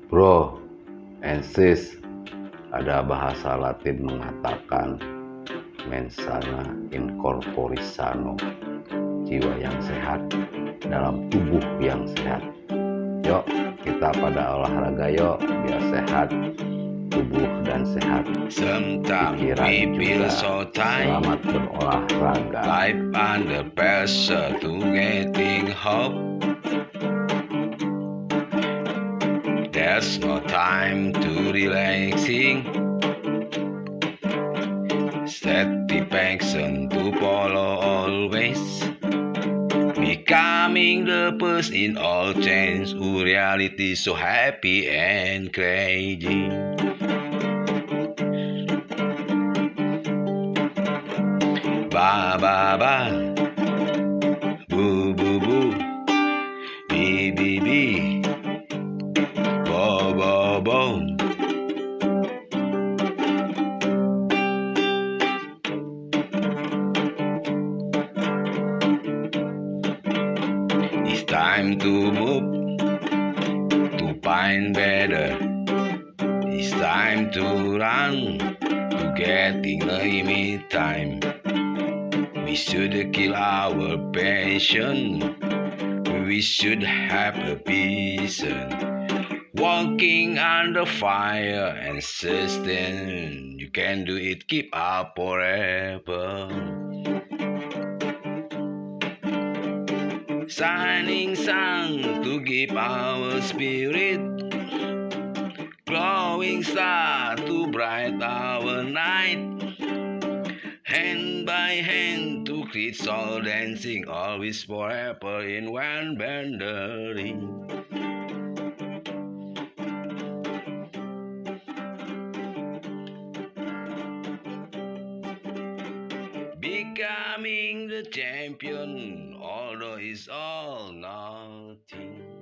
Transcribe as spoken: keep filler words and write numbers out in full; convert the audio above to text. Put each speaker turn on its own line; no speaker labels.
Bro and sis, ada bahasa Latin mengatakan mens sana in corpore sano, jiwa yang sehat dalam tubuh yang sehat. Yuk kita pada olahraga yuk, biar sehat tubuh dan sehat pikiran juga. Selamat berolahraga.
Life under pressure to getting hope. There's no time to relaxing. Satisfaction to follow always. Becoming the first in all change. Who reality so happy and crazy. Ba ba ba. Boo boo boo. Bee bee bee. Bo bo bo. It's time to move to find better. It's time to run to getting limit time. We should kill our passion. We should have a vision. Walking under fire and sustain. You can do it, keep up forever. Shining sun to keep our spirit. Glowing star to bright our night. Hand by hand to create soul dancing. Always forever in one bandering. Becoming the champion, although it's all nothing.